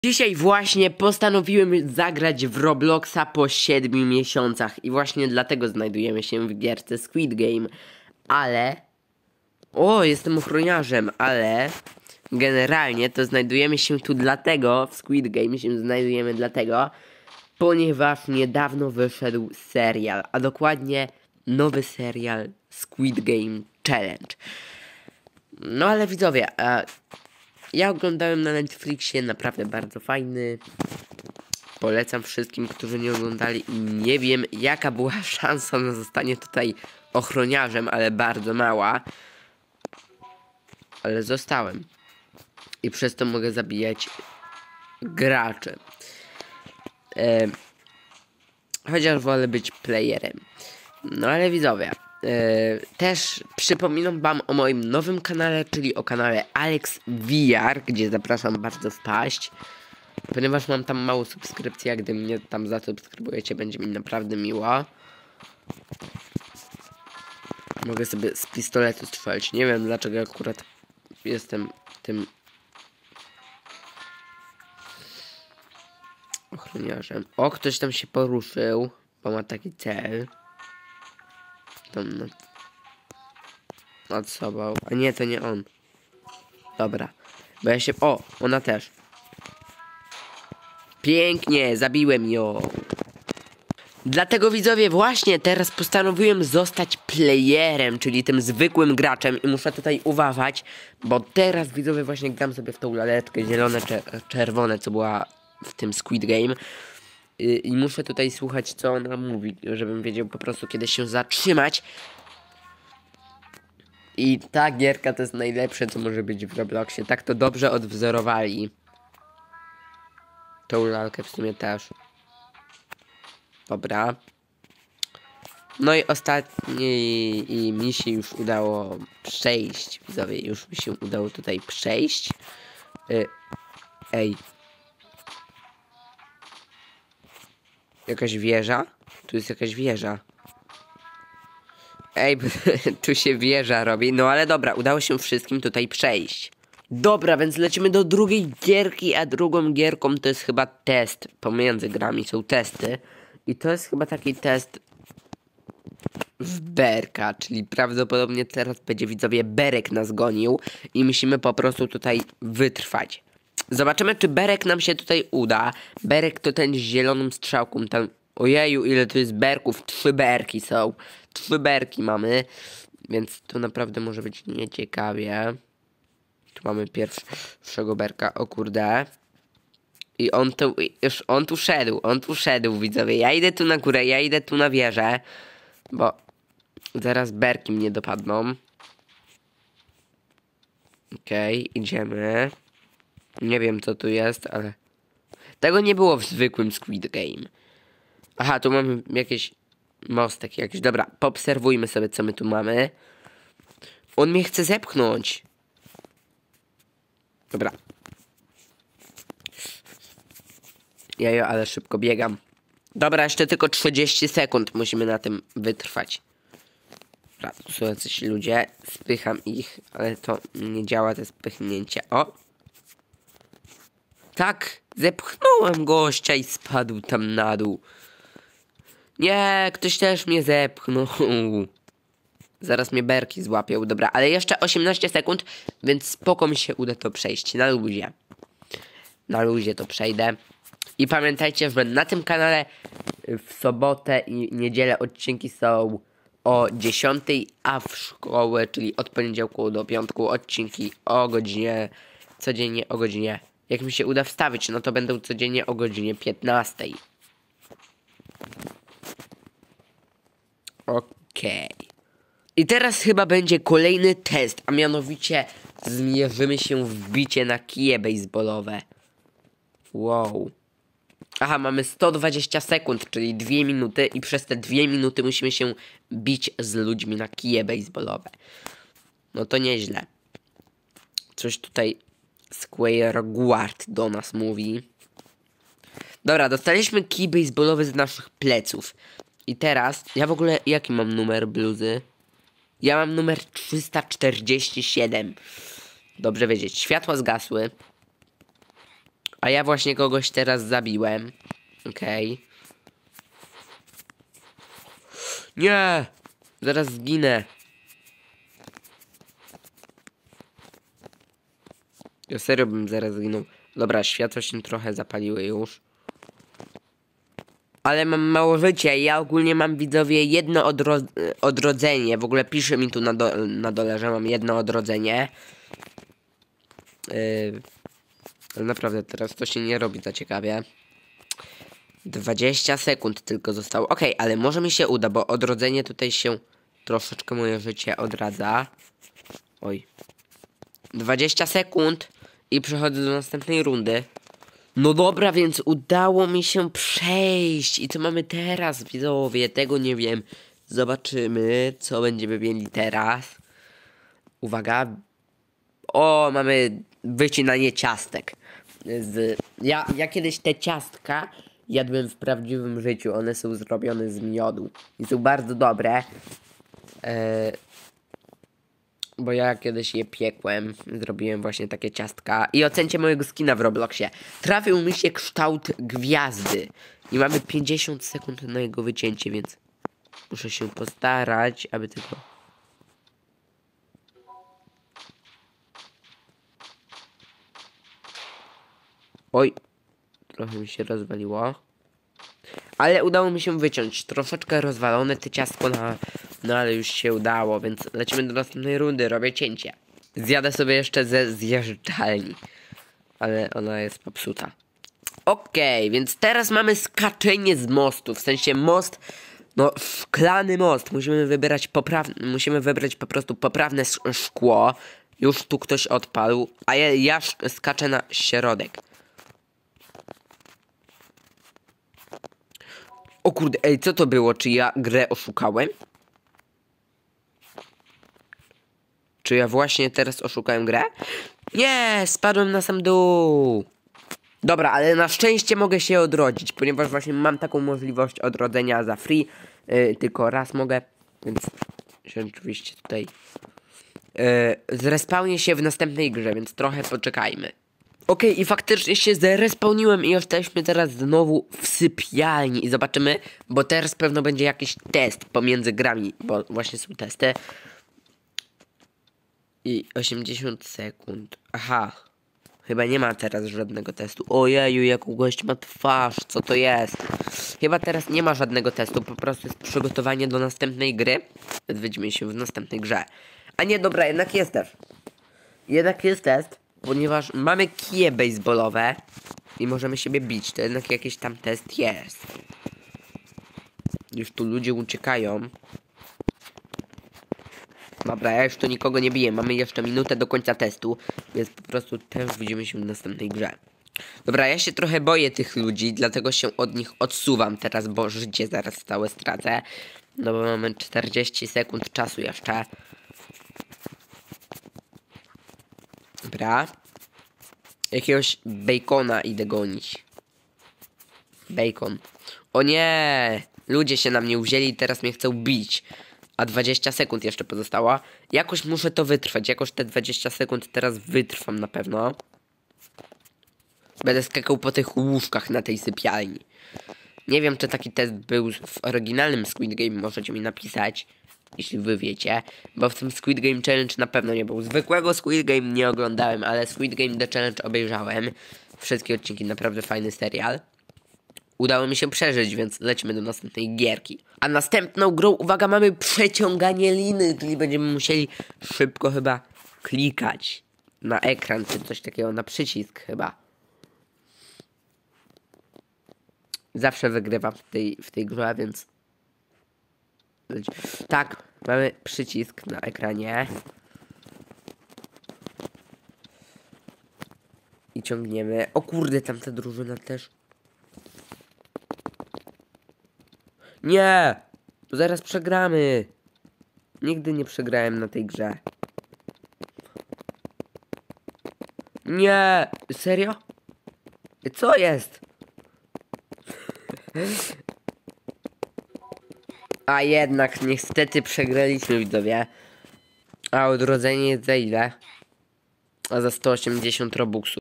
Dzisiaj właśnie postanowiłem zagrać w Robloxa po 7 miesiącach i właśnie dlatego znajdujemy się w gierce Squid Game. Ale... O, jestem ochroniarzem, ale... Generalnie to znajdujemy się tu dlatego, w Squid Game się znajdujemy dlatego, ponieważ niedawno wyszedł serial, a dokładnie nowy serial Squid Game Challenge. No ale widzowie, ja oglądałem na Netflixie, naprawdę bardzo fajny. Polecam wszystkim, którzy nie oglądali i nie wiem jaka była szansa na zostanie tutaj ochroniarzem, ale bardzo mała. Ale zostałem. I przez to mogę zabijać graczy. Chociaż wolę być playerem. No ale widzowie, też przypominam wam o moim nowym kanale, czyli o kanale Alex VR, gdzie zapraszam bardzo wpaść. Ponieważ mam tam mało subskrypcji, a gdy mnie tam zasubskrybujecie, będzie mi naprawdę miło. Mogę sobie z pistoletu strzelić. Nie wiem dlaczego akurat jestem tym ochroniarzem. O, ktoś tam się poruszył, bo ma taki cel. Tam nad sobą. A nie, to nie on. Dobra. Bo ja się... O, ona też. Pięknie, zabiłem ją. Dlatego widzowie właśnie teraz postanowiłem zostać playerem, czyli tym zwykłym graczem i muszę tutaj uważać, bo teraz widzowie właśnie gram sobie w tą laleczkę zielone, czerwone, co była w tym Squid Game i muszę tutaj słuchać co ona mówi, żebym wiedział po prostu kiedy się zatrzymać. I ta gierka to jest najlepsze co może być w Robloxie, tak to dobrze odwzorowali. Tą lalkę w sumie też. Dobra. No i ostatni i mi się już udało przejść. Widzowie, już mi się udało tutaj przejść. Ej. Jakaś wieża? Tu jest jakaś wieża. Ej, tu się wieża robi. No ale dobra, udało się wszystkim tutaj przejść. Dobra, więc lecimy do drugiej gierki, a drugą gierką to jest chyba test. Pomiędzy grami są testy. I to jest chyba taki test w berka, czyli prawdopodobnie teraz będzie widzowie berek nas gonił i musimy po prostu tutaj wytrwać. Zobaczymy czy berek nam się tutaj uda. Berek to ten z zieloną strzałką tam. Ojeju, ile tu jest berków, 3 berki są. 3 berki mamy, więc to naprawdę może być nieciekawie. Tu mamy pierwszego berka, o kurde. I on tu szedł widzowie. Ja idę tu na górę, ja idę tu na wieżę. Bo zaraz berki mnie dopadną. Okej, idziemy. Nie wiem co tu jest, ale... Tego nie było w zwykłym Squid Game. Aha, tu mamy jakieś... Mostek jakiś. Dobra, poobserwujmy sobie co my tu mamy. On mnie chce zepchnąć. Dobra. Jajo, ale szybko biegam. Dobra, jeszcze tylko 30 sekund musimy na tym wytrwać. Dobra, tu są jacyś ludzie. Spycham ich, ale to nie działa, to spychnięcie. O! Tak! Zepchnąłem gościa i spadł tam na dół. Nie, ktoś też mnie zepchnął. Zaraz mnie berki złapią. Dobra, ale jeszcze 18 sekund, więc spoko mi się uda to przejść. Na luzie. Na luzie to przejdę. I pamiętajcie, że na tym kanale w sobotę i niedzielę odcinki są o 10, a w szkołę, czyli od poniedziałku do piątku odcinki o godzinie, codziennie o godzinie, jak mi się uda wstawić, no to będą codziennie o godzinie 15. Okej. I teraz chyba będzie kolejny test, a mianowicie zmierzymy się w bicie na kije baseballowe. Wow. Aha, mamy 120 sekund, czyli 2 minuty i przez te 2 minuty musimy się bić z ludźmi na kije baseballowe. No to nieźle. Coś tutaj Square Guard do nas mówi. Dobra, dostaliśmy kij baseballowy z naszych pleców. I teraz, ja w ogóle, jaki mam numer bluzy? Ja mam numer 347. Dobrze wiedzieć. Światła zgasły. A ja właśnie kogoś teraz zabiłem. Okej. Nie! Zaraz zginę. Ja serio bym zaraz zginął. Dobra, światło się trochę zapaliły już. Ale mam mało życia i ja ogólnie mam, widzowie, jedno odrodzenie. W ogóle pisze mi tu na dole, że mam jedno odrodzenie. Ale naprawdę teraz to się nie robi za ciekawie. 20 sekund tylko zostało. Okej, ale może mi się uda, bo odrodzenie tutaj się troszeczkę moje życie odradza. Oj. 20 sekund i przechodzę do następnej rundy. No dobra, więc udało mi się przejść. I co mamy teraz, widzowie? Tego nie wiem. Zobaczymy, co będziemy mieli teraz. Uwaga. O, mamy wycinanie ciastek. Ja kiedyś te ciastka jadłem w prawdziwym życiu. One są zrobione z miodu. I są bardzo dobre. Bo ja kiedyś je piekłem. Zrobiłem właśnie takie ciastka. I ocencie mojego skina w Robloxie. Trafił mi się kształt gwiazdy. I mamy 50 sekund na jego wycięcie, więc muszę się postarać, aby tylko... Oj. Trochę mi się rozwaliło. Ale udało mi się wyciąć. Troszeczkę rozwalone te ciastko no ale już się udało, więc lecimy do następnej rundy. Robię cięcie. Zjadę sobie jeszcze ze zjeżdżalni. Ale ona jest popsuta. Okej, więc teraz mamy skaczenie z mostu. W sensie most, no szklany most. Musimy wybrać po prostu poprawne szkło. Już tu ktoś odpadł. A ja skaczę na środek. O kurde, ej, co to było? Czy ja grę oszukałem? Czy ja właśnie teraz oszukałem grę? Nie, spadłem na sam dół. Dobra, ale na szczęście mogę się odrodzić, ponieważ właśnie mam taką możliwość odrodzenia za free. Tylko raz mogę, więc się oczywiście tutaj zrespawnię się w następnej grze, więc trochę poczekajmy. Okej, i faktycznie się zrespawniłem i jesteśmy teraz znowu w sypialni i zobaczymy, bo teraz pewno będzie jakiś test pomiędzy grami, bo właśnie są testy. I 80 sekund. Aha. Chyba nie ma teraz żadnego testu. Ojeju, jaką gość ma twarz. Co to jest? Chyba teraz nie ma żadnego testu. Po prostu jest przygotowanie do następnej gry. Widzimy się w następnej grze. A nie, dobra, jednak jest też. Jednak jest test, ponieważ mamy kije baseballowe i możemy siebie bić. To jednak jakiś tam test jest. Już tu ludzie uciekają. Dobra, ja już tu nikogo nie biję. Mamy jeszcze minutę do końca testu, więc po prostu też widzimy się w następnej grze. Dobra, ja się trochę boję tych ludzi, dlatego się od nich odsuwam teraz, bo życie zaraz całe stracę. No bo mamy 40 sekund czasu jeszcze. Dobra. Jakiegoś bacona idę gonić. Bacon. O nie! Ludzie się na mnie uwzięli i teraz mnie chcą bić. A 20 sekund jeszcze pozostało. Jakoś muszę to wytrwać. Jakoś te 20 sekund teraz wytrwam na pewno. Będę skakał po tych łóżkach na tej sypialni. Nie wiem, czy taki test był w oryginalnym Squid Game. Możecie mi napisać, jeśli wy wiecie. Bo w tym Squid Game Challenge na pewno nie był. Zwykłego Squid Game nie oglądałem, ale Squid Game The Challenge obejrzałem. Wszystkie odcinki, naprawdę fajny serial. Udało mi się przeżyć, więc lecimy do następnej gierki. A następną grą, uwaga, mamy przeciąganie liny, czyli będziemy musieli szybko chyba klikać na ekran, czy coś takiego, na przycisk chyba. Zawsze wygrywam w tej grze, więc... Tak, mamy przycisk na ekranie. I ciągniemy. O kurde, tamta drużyna też... Nie! Zaraz przegramy! Nigdy nie przegrałem na tej grze. Nie! Serio? Co jest? A jednak niestety przegraliśmy, widzowie. A odrodzenie jest za ile? A za 180 robuxów.